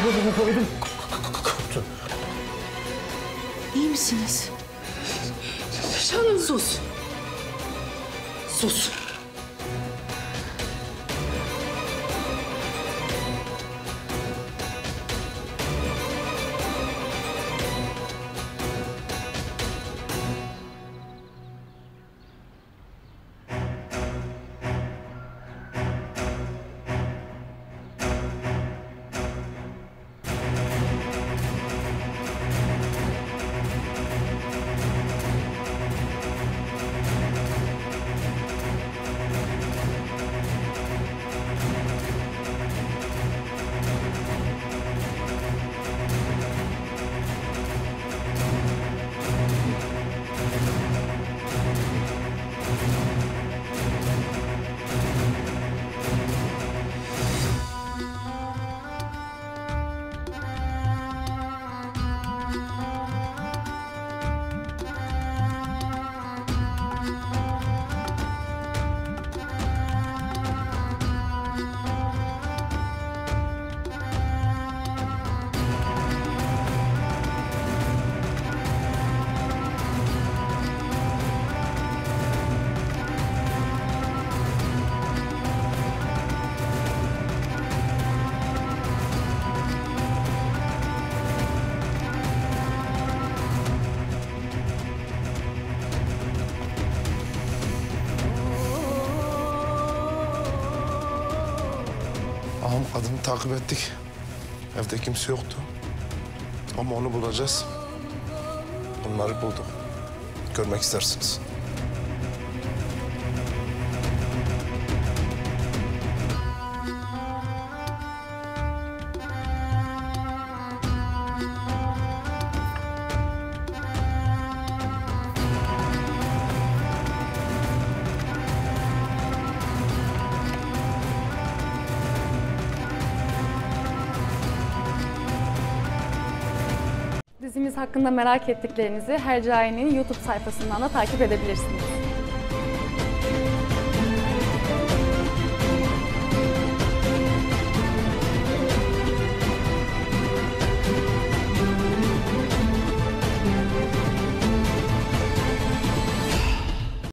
ödüm koptu. İyi misiniz? Şahanım sus. Sus. Ağam kadını takip ettik. Evde kimse yoktu. Ama onu bulacağız. Bunları bulduk. Görmek istersiniz. Dizimiz hakkında merak ettiklerinizi Hercai'nin YouTube sayfasından da takip edebilirsiniz.